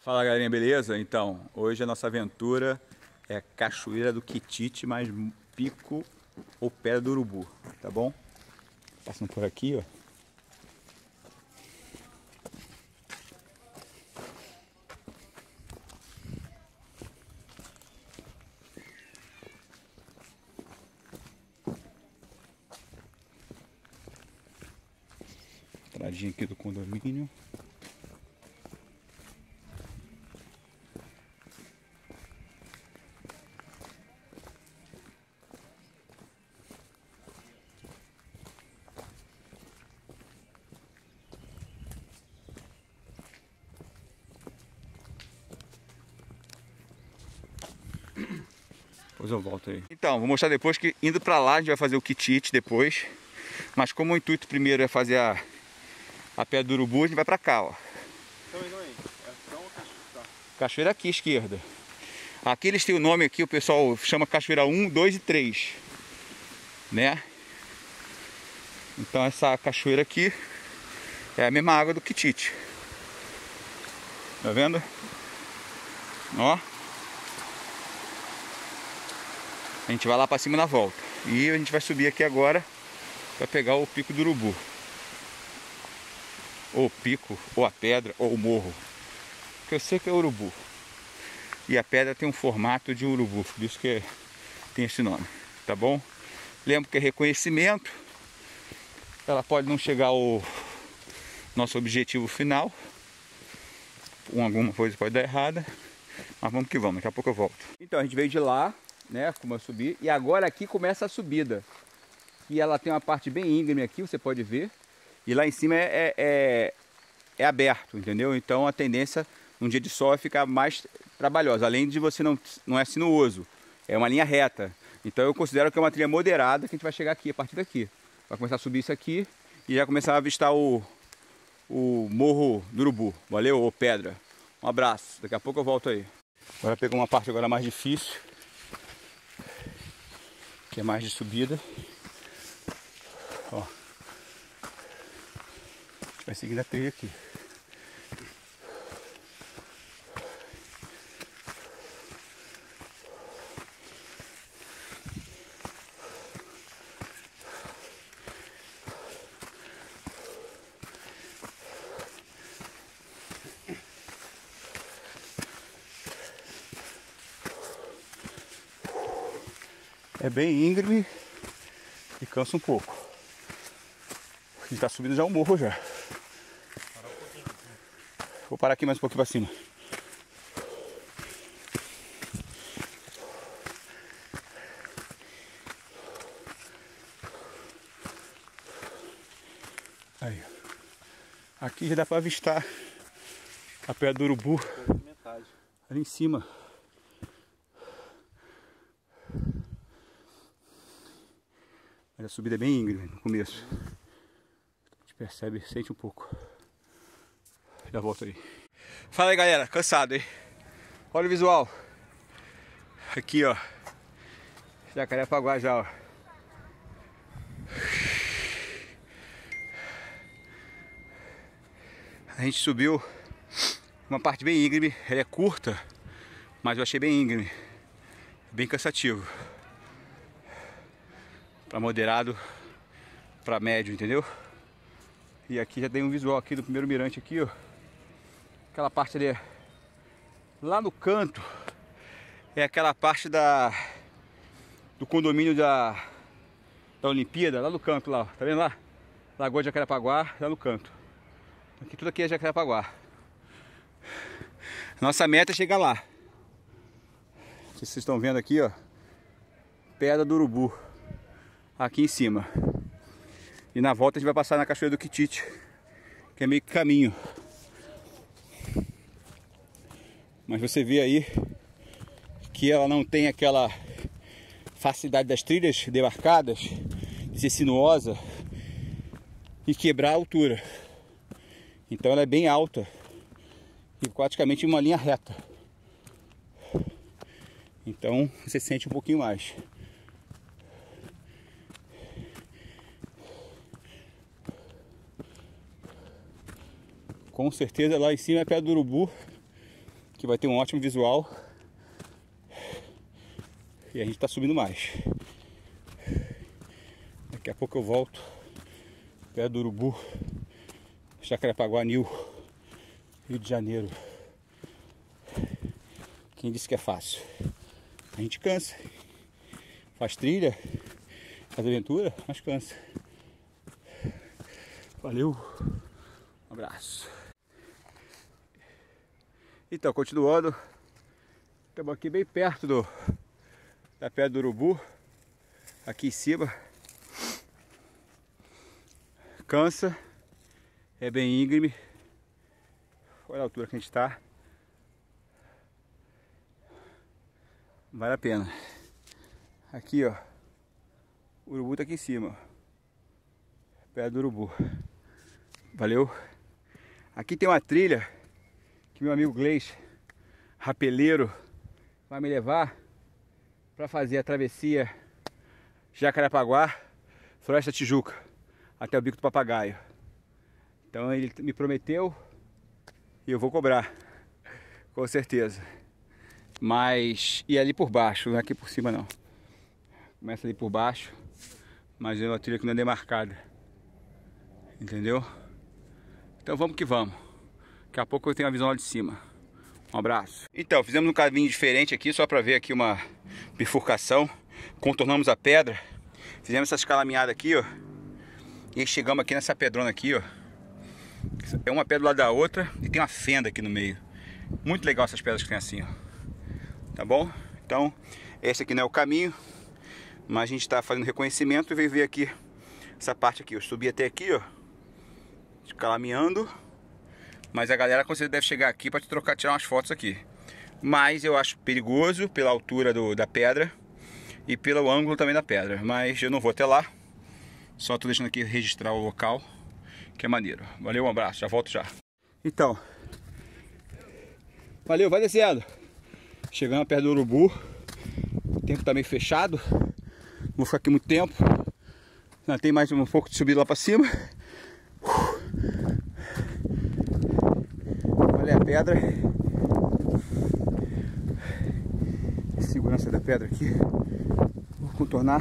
Fala galerinha, beleza? Então, hoje a nossa aventura é Cachoeira do Quitite mais Pico ou Pedra do Urubu, tá bom? Passando por aqui, ó. Entradinha aqui do condomínio. Depois eu volto aí. Então, vou mostrar depois que indo pra lá a gente vai fazer o Quitite depois. Mas como o intuito primeiro é fazer a Pedra do Urubu, a gente vai pra cá, ó. Cachoeira aqui, esquerda. Aqui eles têm o nome aqui, o pessoal chama Cachoeira 1, 2 e 3. Né? Então essa cachoeira aqui é a mesma água do Quitite. Tá vendo? Ó. A gente vai lá pra cima na volta. E a gente vai subir aqui agora para pegar o Pico do Urubu. Ou o pico, ou a pedra, ou o morro. Que eu sei que é urubu. E a pedra tem um formato de urubu, por isso que tem esse nome, tá bom? Lembro que é reconhecimento. Ela pode não chegar ao nosso objetivo final. Alguma coisa pode dar errada. Mas vamos que vamos, daqui a pouco eu volto. Então a gente veio de lá, né, como eu subi, e agora aqui começa a subida. E ela tem uma parte bem íngreme aqui, você pode ver. E lá em cima é aberto, entendeu? Então a tendência num dia de sol é ficar mais trabalhosa. Além de você não é sinuoso, é uma linha reta. Então eu considero que é uma trilha moderada que a gente vai chegar aqui, a partir daqui. Vai começar a subir isso aqui e já começar a avistar o Morro do Urubu. Valeu, ô pedra. Um abraço, daqui a pouco eu volto aí. Agora pegou uma parte agora mais difícil, que é mais de subida. Ó. A gente vai seguindo a trilha aqui. É bem íngreme e cansa um pouco. A gente tá subindo já um morro já. Vou parar aqui mais um pouquinho para cima. Aí. Aqui já dá para avistar a Pedra do Urubu. Ali em cima. Mas a subida é bem íngreme no começo. A gente percebe, sente um pouco. Já volto aí. Fala aí galera, cansado, hein? Olha o visual. Aqui ó, Jacarepaguá já ó. A gente subiu uma parte bem íngreme, ela é curta, mas eu achei bem íngreme, bem cansativo. Para moderado, para médio, entendeu? E aqui já tem um visual aqui do primeiro mirante aqui, ó. Aquela parte ali, lá no canto, é aquela parte do condomínio da Olimpíada, lá no canto lá, tá vendo lá? Lagoa de Jacarepaguá, lá no canto. Aqui tudo aqui é Jacarepaguá. Nossa meta é chegar lá. Não sei se vocês estão vendo aqui, ó. Pedra do Urubu. Aqui em cima. E na volta a gente vai passar na Cachoeira do Quitite, que é meio que caminho. Mas você vê aí que ela não tem aquela facilidade das trilhas demarcadas, de ser sinuosa e quebrar a altura. Então ela é bem alta e praticamente uma linha reta. Então você sente um pouquinho mais. Com certeza lá em cima é Pedra do Urubu. que vai ter um ótimo visual. E a gente está subindo mais. Daqui a pouco eu volto perto do Urubu, Jacarepaguá, Rio de Janeiro. Quem disse que é fácil? A gente cansa, faz trilha, faz aventura, mas cansa. Valeu, um abraço. Então, continuando, estamos aqui bem perto da pedra do Urubu, aqui em cima. Cansa, é bem íngreme. Olha a altura que a gente está. Vale a pena. Aqui, ó, o Urubu tá aqui em cima, ó. Pedra do Urubu. Valeu. Aqui tem uma trilha que meu amigo Gleice, rapeleiro, vai me levar para fazer a travessia Jacarepaguá, Floresta Tijuca, até o Bico do Papagaio. Então ele me prometeu e eu vou cobrar, com certeza. Mas, e ali por baixo, não é aqui por cima não. Começa ali por baixo, mas é uma trilha que não é demarcada. Entendeu? Então vamos que vamos. Daqui a pouco eu tenho a visão lá de cima. Um abraço. Então, fizemos um caminho diferente aqui, só para ver aqui uma bifurcação. Contornamos a pedra. Fizemos essa escalaminhada aqui, ó. E chegamos aqui nessa pedrona aqui, ó. É uma pedra do lado da outra e tem uma fenda aqui no meio. Muito legal essas pedras que tem assim, ó. Tá bom? Então, esse aqui não é o caminho, mas a gente está fazendo reconhecimento e veio ver aqui essa parte aqui. Eu subi até aqui, ó, escalaminhando, mas a galera com certeza deve chegar aqui para tirar umas fotos aqui. Mas eu acho perigoso pela altura da pedra e pelo ângulo também da pedra. Mas eu não vou até lá. Só tô deixando aqui registrar o local, que é maneiro. Valeu, um abraço, já volto já. Então, valeu, vai descendo. Chegando perto do Urubu. O tempo tá meio fechado. Não vou ficar aqui muito tempo. Ainda tem mais um pouco de subida lá pra cima. Olha a pedra. Segurança da pedra aqui. Vou contornar.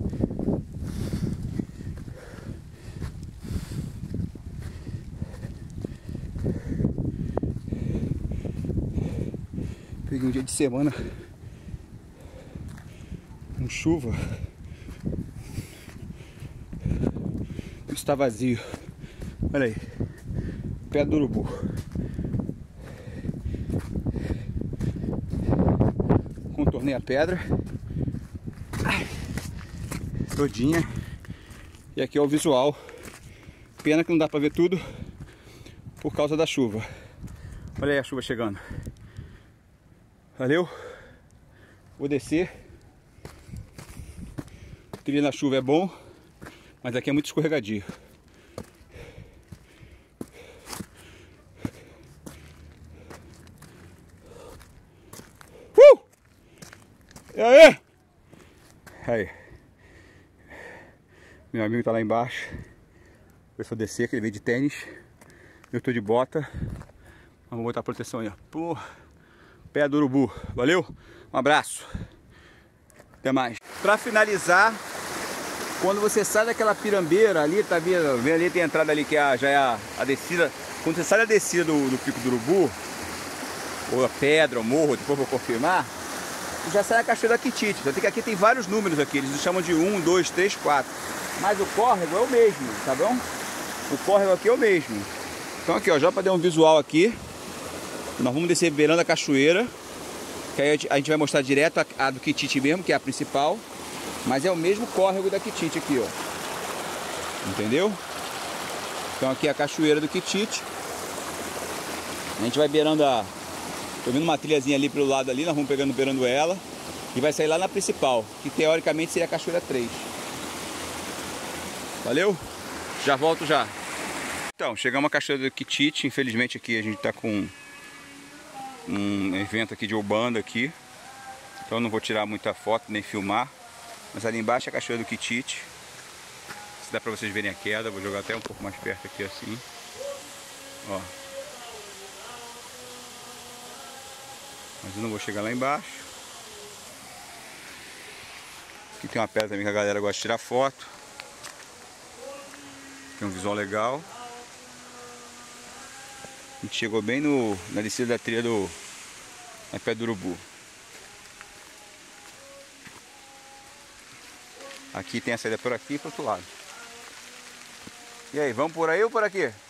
Peguei um dia de semana com chuva. Está vazio. Olha aí. Pedra do Urubu. Contornei a pedra. Ai, todinha. E aqui é o visual. Pena que não dá para ver tudo por causa da chuva. Olha aí a chuva chegando. Valeu. Vou descer. Trilha na chuva é bom, mas aqui é muito escorregadio. E aí? Aí. Meu amigo tá lá embaixo. Começou a descer, que ele veio de tênis. Eu tô de bota. Mas vou botar proteção aí, ó. Pô, pé do Urubu. Valeu? Um abraço. Até mais. Pra finalizar, quando você sai daquela pirambeira ali, tá vendo? Vem ali, tem a entrada ali que já é a descida. Quando você sai da descida do Pico do Urubu, ou a pedra, ou morro, depois vou confirmar, já sai a Cachoeira da Quitite. Então aqui tem vários números aqui, eles chamam de 1, 2, 3, 4. Mas o córrego é o mesmo, tá bom? O córrego aqui é o mesmo. Então aqui, ó, já para dar um visual aqui, nós vamos descer beirando a cachoeira, que aí a gente vai mostrar direto a do Quitite mesmo, que é a principal. Mas é o mesmo córrego da Quitite aqui, ó. Entendeu? Então aqui é a cachoeira do Quitite. A gente vai beirando a... Tô vendo uma trilhazinha ali pelo lado ali, nós vamos beirando ela. E vai sair lá na principal, que teoricamente seria a Cachoeira 3. Valeu? Já volto já. Então, chegamos à Cachoeira do Quitite. Infelizmente aqui a gente tá com um evento aqui de Ubanda aqui. Então eu não vou tirar muita foto nem filmar. Mas ali embaixo é a Cachoeira do Quitite. Se dá pra vocês verem a queda, vou jogar até um pouco mais perto aqui assim. Ó. Mas eu não vou chegar lá embaixo. Aqui tem uma pedra também que a galera gosta de tirar foto. Tem um visual legal. A gente chegou bem na descida da trilha na Pedra do Urubu. Aqui tem a saída por aqui e pro outro lado. E aí, vamos por aí ou por aqui?